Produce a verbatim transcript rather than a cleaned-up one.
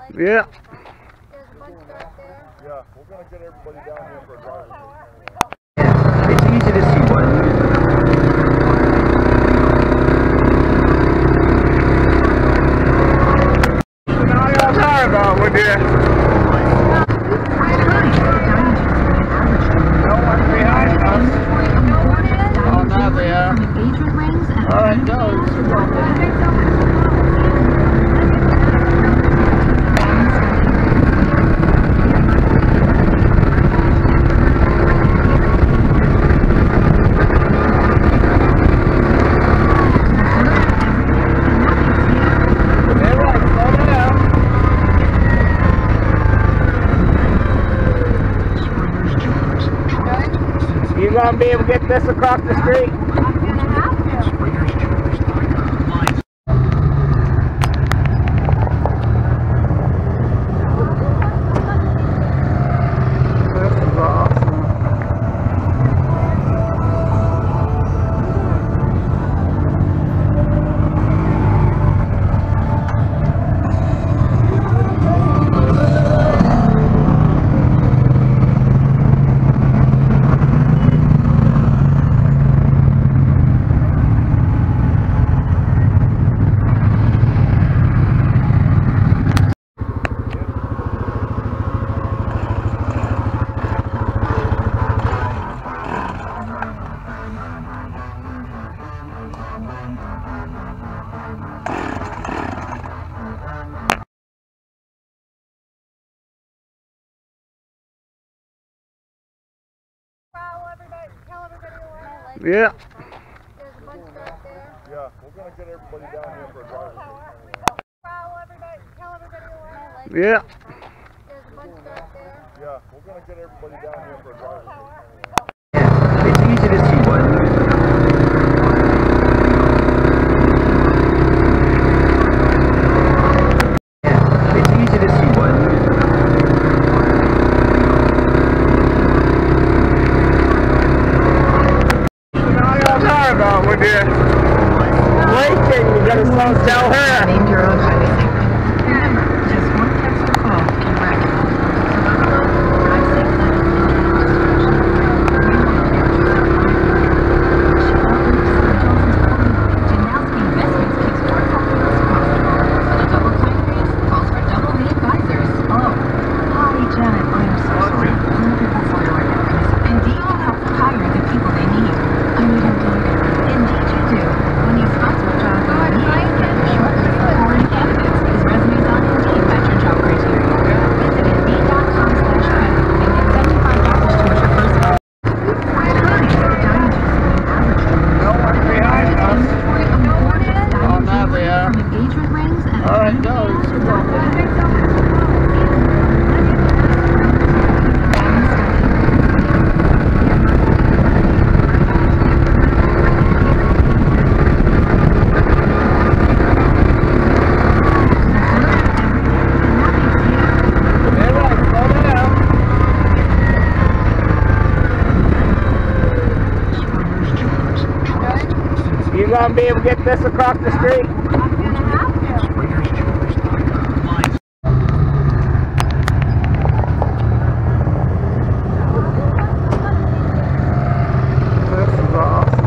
Yeah. Yeah, we're going to get everybody down here for a driver's It's easy to see what. Now y'all talking about with you. No one behind us. Oh, now they are. All right, go. You gonna be able to get this across the street? I'm gonna have to. This is awesome. Yeah. There's a bunch back there. Yeah, we're going to get everybody down here for a driver's everybody, tell everybody Yeah. there's a bunch back there. Yeah, we're going to get everybody down here for a driver's It's easy to see what. It's easy to see what. Now y'all talking about with you. Waiting, you gotta tell her. Named your own highway safety. Remember, just one text or call can wreck it. Drive safely. Janowski Investments keeps portfolios profitable. For the double time freeze, calls for double the advisors. Oh, hi Janet, I'm so sorry. I'm looking for portfolio right now. Indeed can help hire the people they need. I need Indeed. Indeed you do. When you sponsor a job with Indeed, get a short list of foreign candidates whose resumes on Indeed match your job criteria. Visit Indeed dot com slash credit and get seventy-five dollars towards your first call. No one behind us. Oh, now they are. Engagement rings and All right, go. You gonna be able to get this across the street? I'm gonna have to. This is awesome.